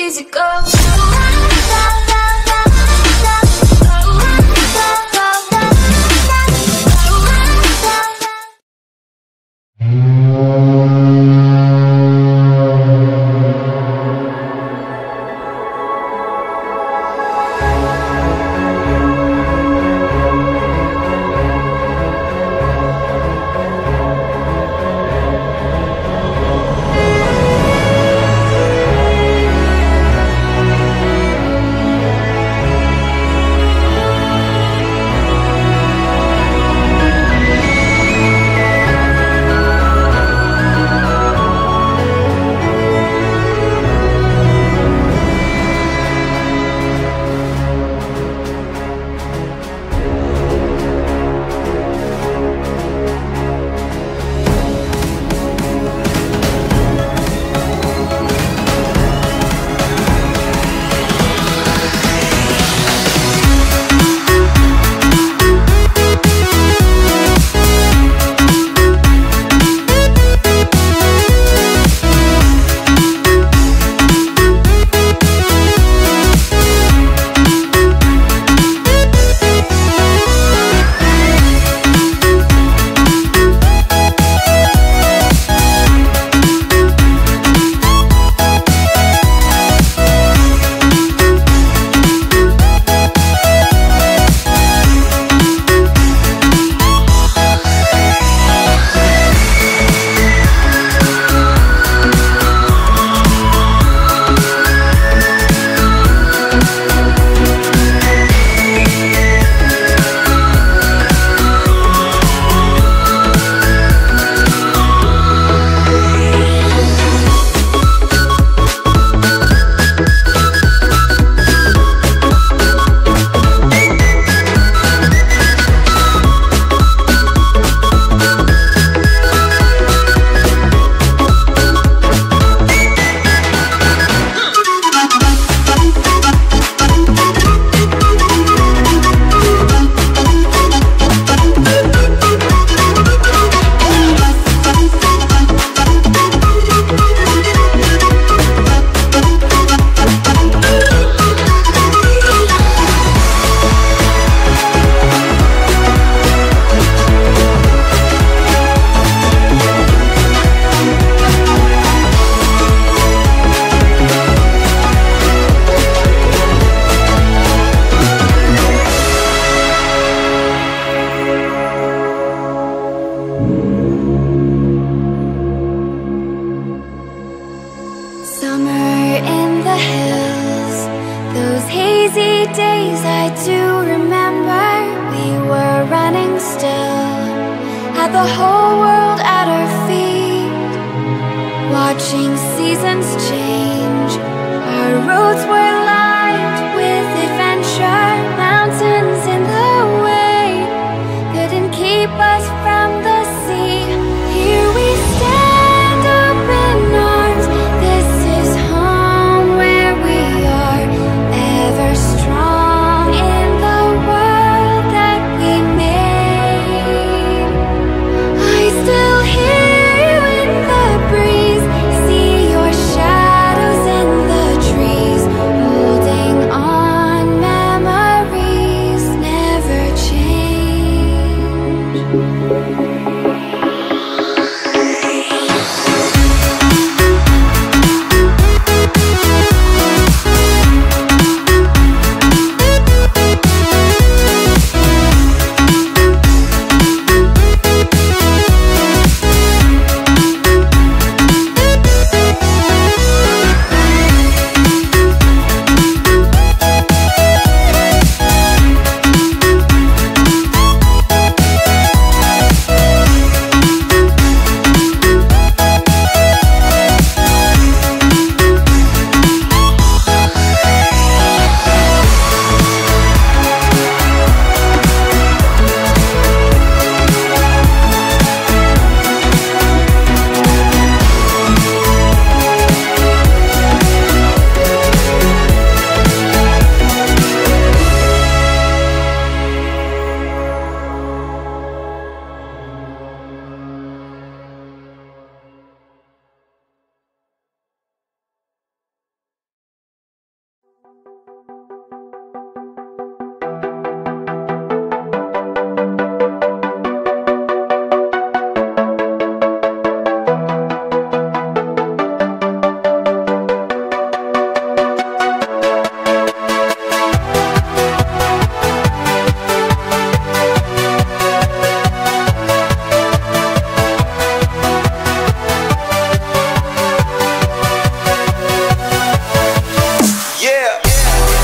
easy go. days I do remember. We were running still, had the whole world at our feet, watching seasons change. Our roads were lined with adventure, mountains in the way couldn't keep us from the sea. Here we stand, open arms. This is home where we are, ever strong in the world that we made. I still hear you in the breeze, see your shadows Yeah.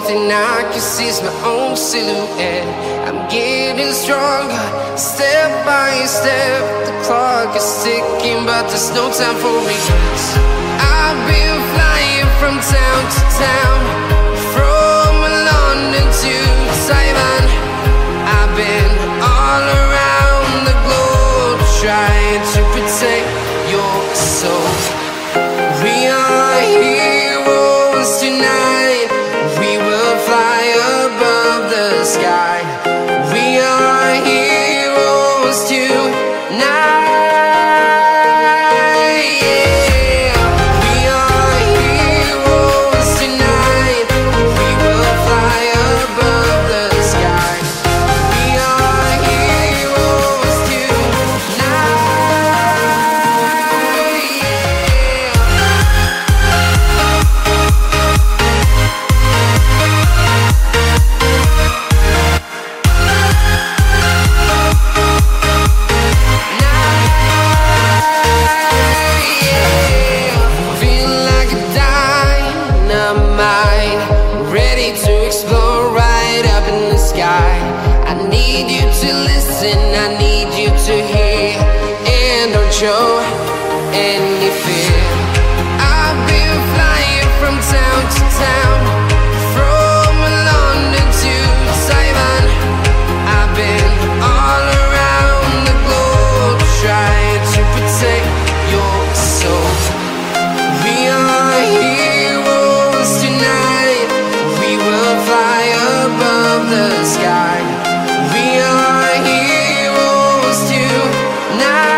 thing I can see is my own silhouette. I'm getting stronger, step by step. The clock is ticking, but there's no time for regrets. I've been flying from town to town, from London to Taiwan. I've been all around the globe, trying to protect your soul. We are heroes tonight. We will fly above the sky. We are heroes tonight. Show any fear. I've been flying from town to town, from London to Taiwan. I've been all around the globe, trying to protect your soul. We are heroes tonight. We will fly above the sky. We are heroes tonight.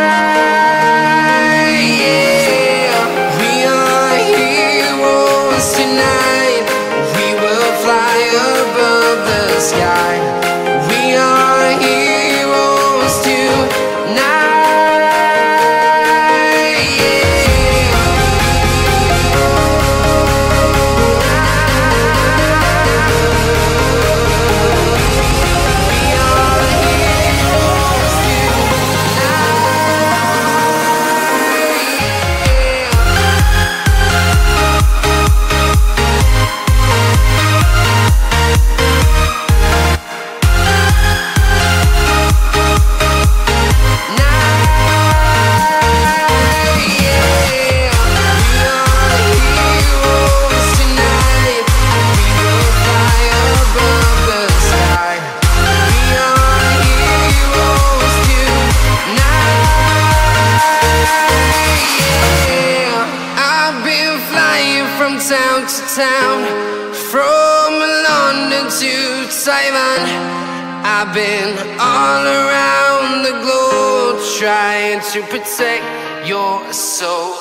Town to town, from London to Taiwan. I've been all around the globe, trying to protect your soul.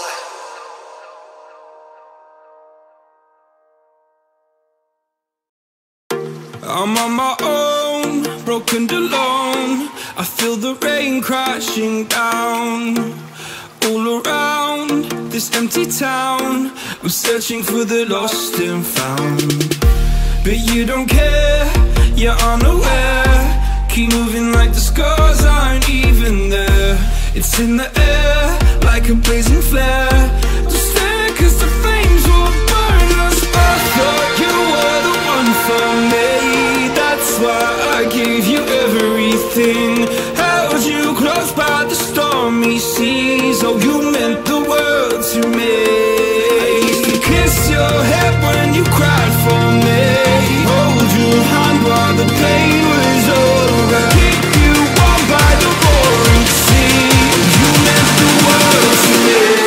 I'm on my own, broken and alone. I feel the rain crashing down all around this empty town. I'm searching for the lost and found, but you don't care, you're unaware. Keep moving like the scars aren't even there. It's in the air like a blazing flare. Just stare, cause the flames will burn us. I thought you were the one for me, that's why I gave you everything. Held you close by the stormy seas. Oh, you meant the world to me. I used to kiss your head when you cried for me, hold your hand while the pain was over, keep you warm by the roaring sea. You meant the world to me.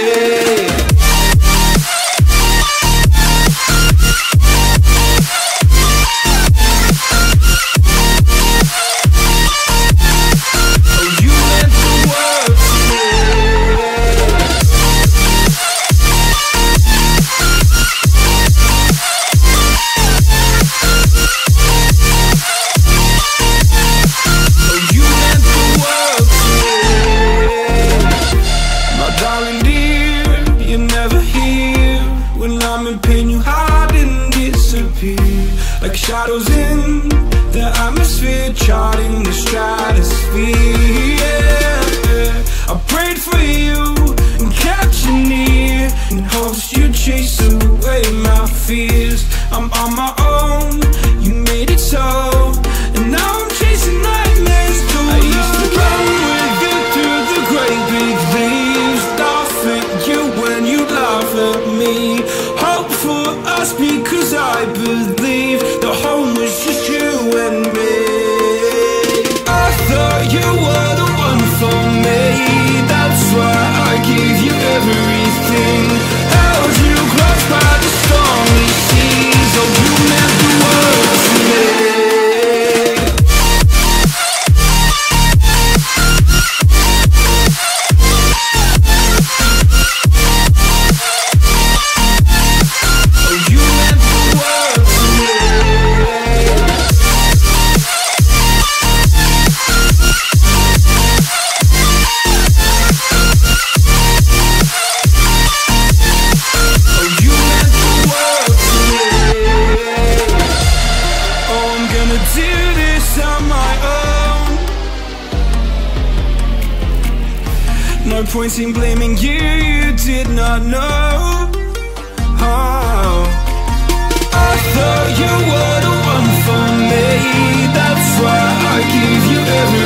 Like shadows in the atmosphere, charting the stratosphere. Yeah. I prayed for you and kept you near, in hopes you'd chase away my fears. I'm on my own, you made it so. And now I'm chasing nightmares too. I used to run with you through the great big leaves, laugh at you when you laugh at me. Hope for us because I believe the home was just you and me. I thought you were the one for me, that's why I gave you everything. Held you close by the stormy seas. Oh, you meant the world to me. Oh, you meant the world to me. Oh, you meant the world to me. Oh, I'm gonna do this on my own. No point in blaming you, you did not know. Oh, I thought you were the one for me, that's why I gave you everything.